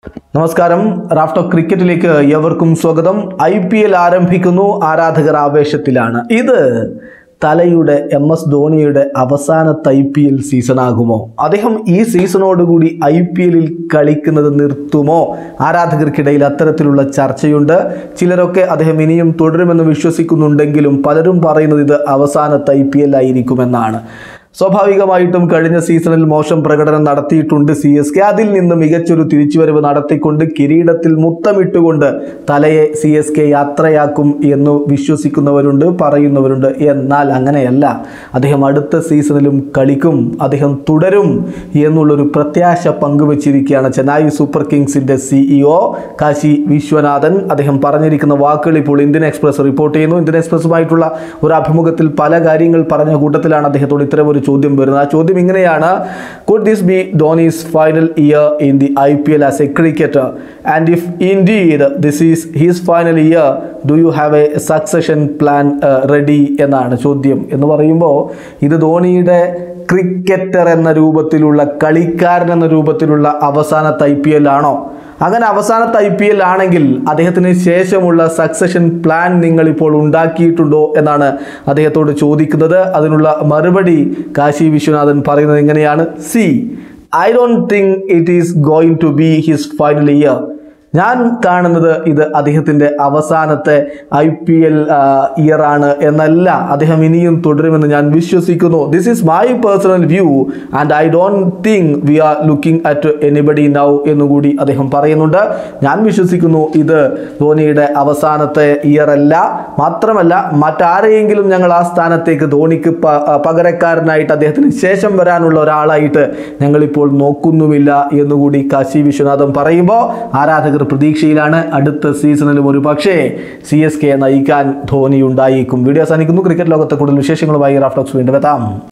നമസ്കാരം. റാഫ്റ്റോ ക്രിക്കറ്റിലേക്ക് ഏവർക്കും സ്വാഗതം. IPL ആരംഭിക്കുന്നു. ആരാധകർ ആവേശത്തിലാണ്. ഇത് തലയുടെ MS ധോണിയുടെ അവസാനത്തെ IPL സീസണാകുമോ? അദ്ദേഹം ഈ സീസണോടുകൂടി IPLൽ കളിക്കുന്നത് നിർത്തുമോ? ആരാധകർക്കിടയിൽ അത്തരത്തിലുള്ള ചർച്ചയുണ്ട്. ചിലരൊക്കെ അദ്ദേഹം ഇനിയും തുടരുമെന്ന് വിശ്വസിക്കുന്നുണ്ടെങ്കിലും പലരും പറയുന്നത് ഇത് അവസാനത്തെ IPL ആയിരിക്കുമെന്നാണ്. സ്വാഭാവികമായിട്ടും കഴിഞ്ഞ സീസണിൽ മോശം പ്രകടനം നടത്തിയിട്ടുണ്ട് CSK. അതിൽ നിന്ന് മികച്ചൊരു തിരിച്ചുവരവ് നടത്തിക്കൊണ്ട് കിരീടത്തിൽ മുത്തമിട്ടുകൊണ്ട് തലയെ CSK യാത്രയാക്കും എന്ന് വിശ്വസിക്കുന്നവരുണ്ട്, പറയുന്നവരുണ്ട്. എന്നാൽ അങ്ങനെയല്ല. അദ്ദേഹം അടുത്ത സീസണിലും കളിക്കും, അദ്ദേഹം തുടരും എന്നുള്ളൊരു പ്രത്യാശ പങ്കുവച്ചിരിക്കുകയാണ് ചെന്നൈ സൂപ്പർ കിങ്സിൻ്റെ CEO കാശി വിശ്വനാഥൻ. അദ്ദേഹം പറഞ്ഞിരിക്കുന്ന വാക്കുകൾ ഇപ്പോൾ ഇന്ത്യൻ എക്സ്പ്രസ് റിപ്പോർട്ട് ചെയ്യുന്നു. ഇന്ത്യൻ എക്സ്പ്രസുമായിട്ടുള്ള ഒരു അഭിമുഖത്തിൽ പല കാര്യങ്ങൾ പറഞ്ഞ കൂട്ടത്തിലാണ് അദ്ദേഹത്തോട് ഇത്തരം ഒരു ചോദ്യം വരുന്നത്. ആ ചോദ്യം ഇങ്ങനെയാണ്: Could this be Dhoni's final year in the IPL as a cricketer? And if indeed this is his final year, do you have a succession plan ready? എന്നാണ് ചോദ്യം. എന്ന് പറയുമ്പോൾ ഇത് ധോണിയുടെ ക്രിക്കറ്റർ എന്ന രൂപത്തിലുള്ള, കളിക്കാരൻ എന്ന രൂപത്തിലുള്ള അവസാനത്തെ IPL ആണോ? അങ്ങനെ അവസാനത്തെ IPL ആണെങ്കിൽ അദ്ദേഹത്തിന് ശേഷമുള്ള സക്സഷൻ പ്ലാൻ നിങ്ങളിപ്പോൾ ഉണ്ടാക്കിയിട്ടുണ്ടോ എന്നാണ് അദ്ദേഹത്തോട് ചോദിക്കുന്നത്. അതിനുള്ള മറുപടി കാശി വിശ്വനാഥൻ പറയുന്നത് ഇങ്ങനെയാണ്: I don't think it is going to be his final year. ഞാൻ കാണുന്നത് ഇത് അദ്ദേഹത്തിൻ്റെ അവസാനത്തെ IPL ഇയർ ആണ് എന്നല്ല. അദ്ദേഹം ഇനിയും തുടരുമെന്ന് ഞാൻ വിശ്വസിക്കുന്നു. This is my personal view and I don't think we are looking at anybody now എന്നുകൂടി അദ്ദേഹം പറയുന്നുണ്ട്. ഞാൻ വിശ്വസിക്കുന്നു ഇത് ധോണിയുടെ അവസാനത്തെ ഇയർ അല്ല. മാത്രമല്ല, മറ്റാരെയെങ്കിലും ഞങ്ങൾ ആ സ്ഥാനത്തേക്ക് ധോണിക്ക് പകരക്കാരനായിട്ട് അദ്ദേഹത്തിന് ശേഷം വരാനുള്ള ഒരാളായിട്ട് ഞങ്ങളിപ്പോൾ നോക്കുന്നുമില്ല എന്നുകൂടി കാശി വിശ്വനാഥൻ പറയുമ്പോൾ ആരാധകർ പ്രതീക്ഷയിലാണ്. അടുത്ത സീസണിലും ഒരു പക്ഷേ CSK നയിക്കാൻ ധോണി ഉണ്ടായിരിക്കും. വീഡിയോ അവസാനിക്കുന്നു. ക്രിക്കറ്റ് ലോകത്തെ കൂടുതൽ വിശേഷങ്ങളുമായി റാഫ്റ്റോക്സ് വീണ്ടും എത്താം.